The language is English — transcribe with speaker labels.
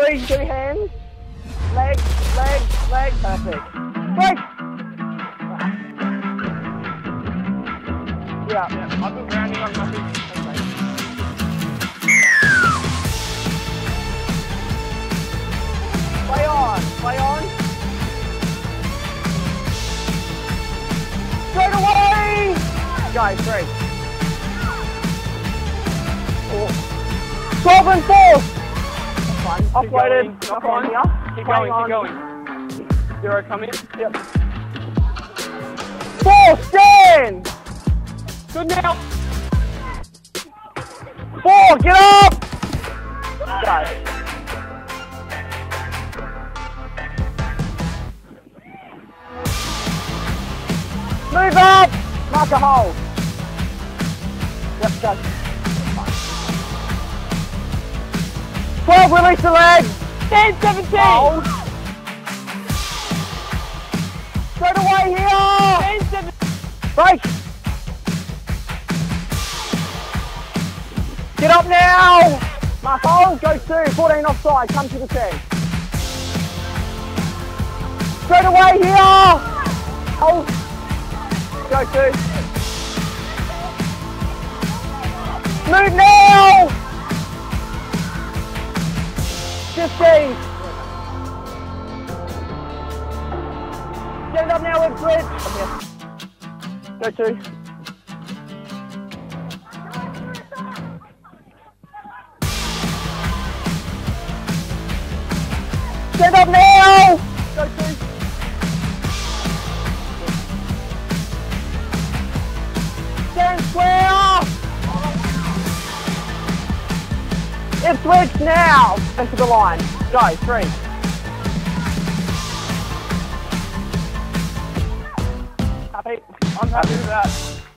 Speaker 1: Release 2 hands. Leg, leg, leg. Perfect. Break. Yeah.
Speaker 2: I've been grounding on nothing.
Speaker 1: Play on. Play on. Straight away. Go, 3. 4. 12 and 4. Offloaded.
Speaker 2: Knock on. Keep going, keep going. 0, come in.
Speaker 1: Yep. 4, stand.
Speaker 2: Good now.
Speaker 1: 4, get up. Go. Move up. Mark a hole. Yep, go. 12, release the leg.
Speaker 2: 10, 17.
Speaker 1: Hold. Straight away here.
Speaker 2: 10, 17.
Speaker 1: Break. Get up now. Mark hold, go 2, 14 offside, come to the 10. Straight away here. Hold. Go 2. Move now. 15. Stand up now, Ipswich. Go 2. Stand up now. Go 2. Stand square. Ipswich now. Into the line. Go 3.
Speaker 2: Happy? I'm happy with that.